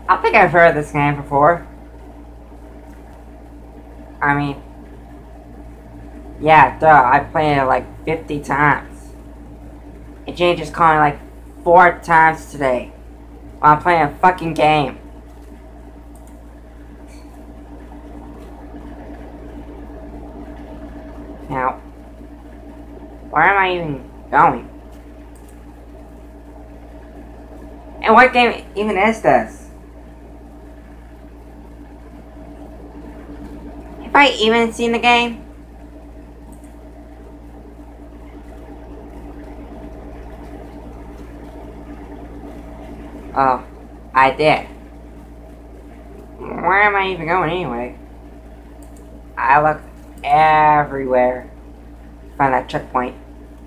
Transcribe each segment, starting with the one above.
I think I've heard this game before. I mean, yeah, duh, I played it like 50 times. And Jane just called me like 4 times today while I'm playing a fucking game. Now, where am I even going? And what game even is this? Have I even seen the game? Oh, I did. Where am I even going anyway? I looked everywhere to find that checkpoint.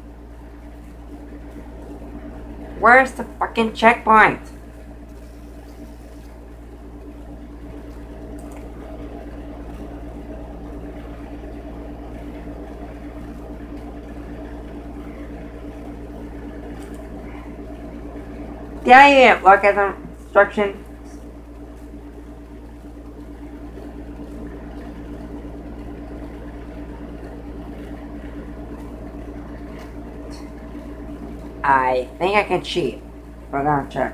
Where's the fucking checkpoint? Did I even look at the instructions? I think I can cheat, but I'm gonna check.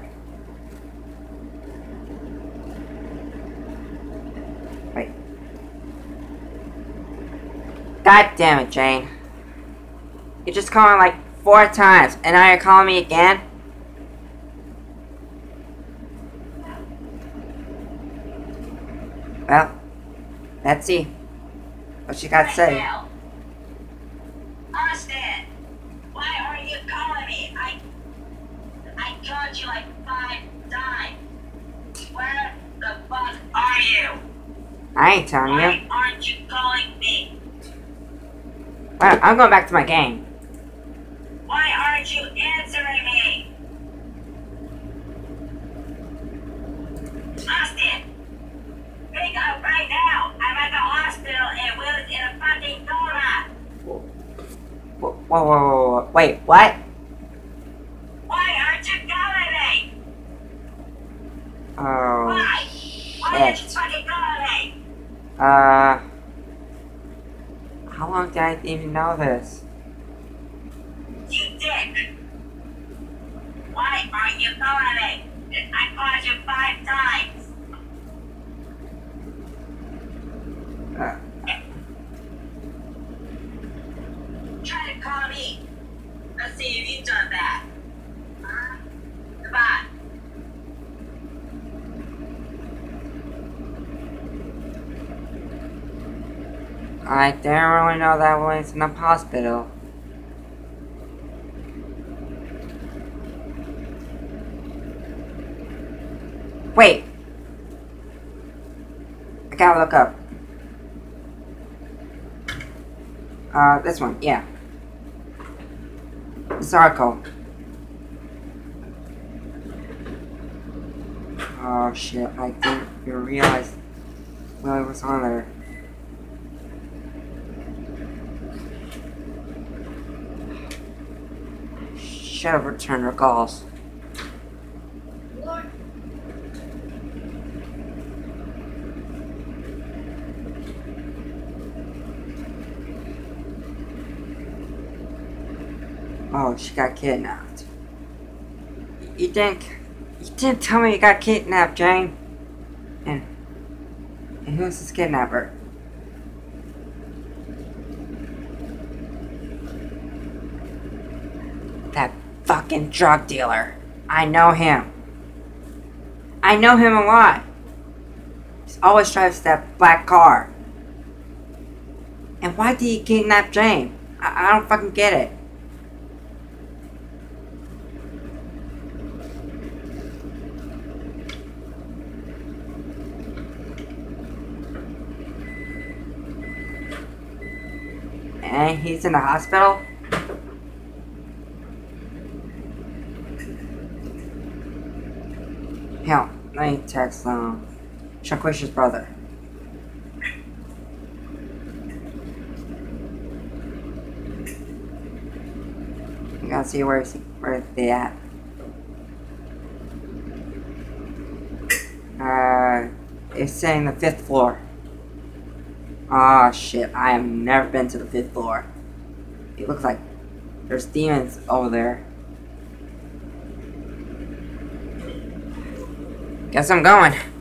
Wait. God damn it, Jane. You just called me like 4 times, and now you're calling me again? Well, let's see what you got to say. Austin, why are you calling me? I called you like 5 times. Where the fuck are you? I ain't telling you. Why aren't you calling me? Well, I'm going back to my game. Why aren't you answering me? Austin, pick up right now. I'm at the hospital and Will's in a fucking coma. Whoa. Wait, what? Why aren't you calling me? Oh, Why? Why aren't you shit. fucking calling me? How long did I even know this? You dick! Why aren't you calling me? I called you 5 times. Try to call me. Let's see if you've done that. Goodbye. I didn't really know that was in a hospital. Wait. I gotta look up. This one, yeah. This article. Oh shit, I didn't even realize what was on there. Should have returned her calls. Oh, she got kidnapped. You didn't tell me you got kidnapped, Jane. And who's this kidnapper? That fucking drug dealer. I know him. I know him a lot. He's always drives that black car. And why did he kidnap Jane? I don't fucking get it. And he's in the hospital? Hell, let me text Shaquish's brother. You gotta see where they at. It's saying the 5th floor. Ah, shit. I have never been to the 5th floor. It looks like there's demons over there. Guess I'm going.